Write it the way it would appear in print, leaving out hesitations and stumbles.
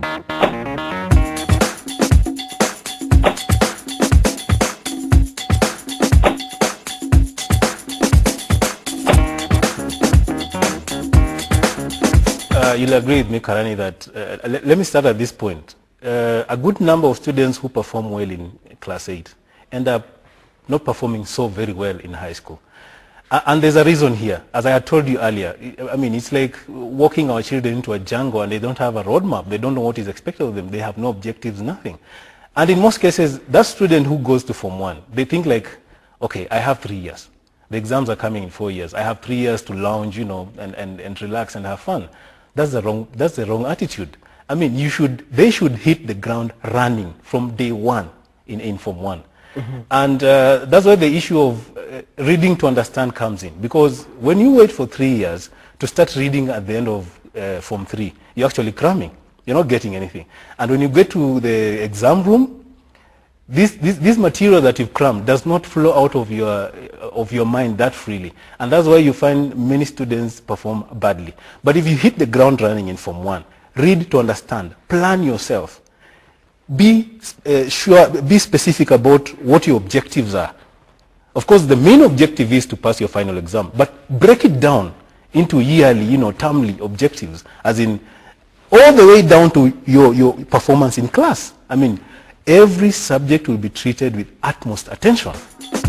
You'll agree with me, Karani, that let me start at this point. A good number of students who perform well in class 8 end up not performing so very well in high school. And there's a reason here. As I had told you earlier, I mean, it's like walking our children into a jungle and they don't have a roadmap. They don't know what is expected of them. They have no objectives, nothing. And in most cases, that student who goes to Form 1, they think like, okay, I have 3 years. The exams are coming in 4 years. I have 3 years to lounge, you know, and relax and have fun. That's the wrong attitude. I mean, they should hit the ground running from day one in Form 1. Mm-hmm. And that's where the issue of reading to understand comes in. Because when you wait for 3 years to start reading at the end of Form 3, you're actually cramming. You're not getting anything. And when you get to the exam room, this material that you've crammed does not flow out of your mind that freely. And that's why you find many students perform badly. But if you hit the ground running in Form 1, read to understand, plan yourself, be specific about what your objectives are. Of course, the main objective is to pass your final exam, but break it down into yearly, termly objectives, as in all the way down to your performance in class. I mean, every subject will be treated with utmost attention.